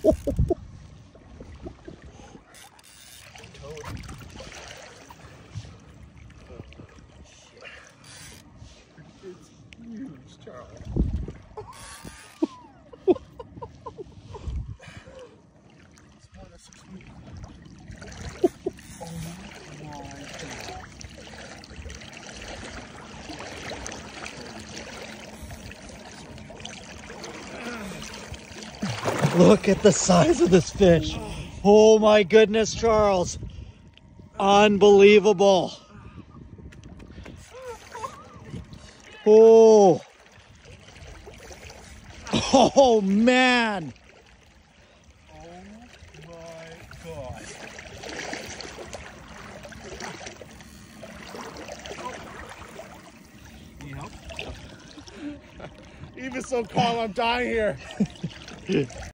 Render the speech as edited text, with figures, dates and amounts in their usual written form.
It's huge, Charles. It's more than 6 feet. Oh my God. Look at the size of this fish. Oh my goodness, Charles. Unbelievable. Oh. Oh man. Oh my God. Need help? Even so calm, I'm dying here.